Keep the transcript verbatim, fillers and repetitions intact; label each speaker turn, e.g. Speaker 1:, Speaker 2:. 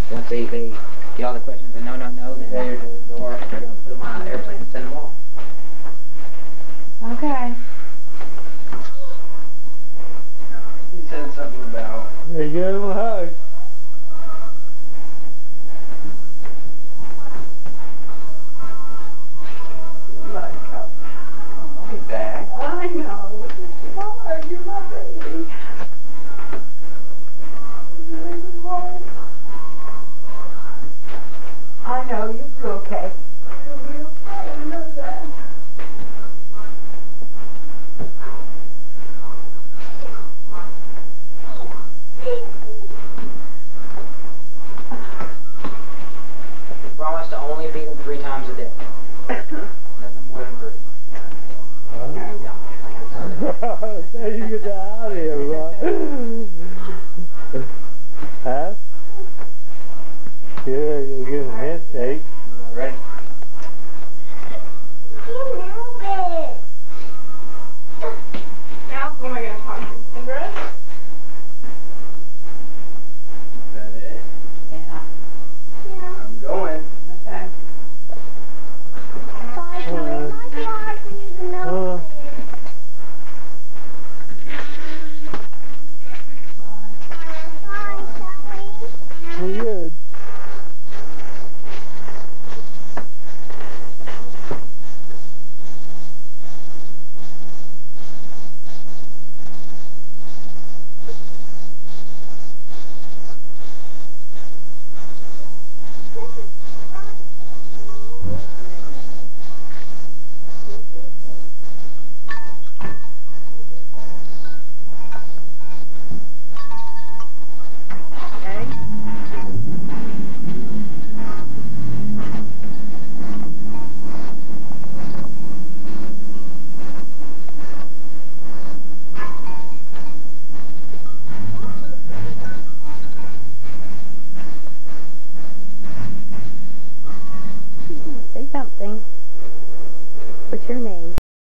Speaker 1: Once they, they get all the questions and no, no, no, then they're the door. They're going to put them on an airplane and send them off.
Speaker 2: Okay.
Speaker 3: He said something about...
Speaker 4: There you go, a hug.
Speaker 3: Like, I'll be back.
Speaker 2: I know. It's hard. You're my baby. I know. You'll be okay. You'll be okay. I know that.
Speaker 1: You promise to only feed them three times a day. Nothing more than three.
Speaker 4: Now you get that out of here, right? Huh? Yeah, you'll get a handshake.
Speaker 1: Ready?
Speaker 2: Now, who am I going to talk to? Indra?
Speaker 3: Is that it?
Speaker 2: Yeah.
Speaker 3: I'm going.
Speaker 2: Okay.
Speaker 5: Bye, Kelly. It might be hard for you to know.
Speaker 4: Uh,
Speaker 5: Bye, Kelly.
Speaker 4: we're good.
Speaker 5: Say something. What's your name?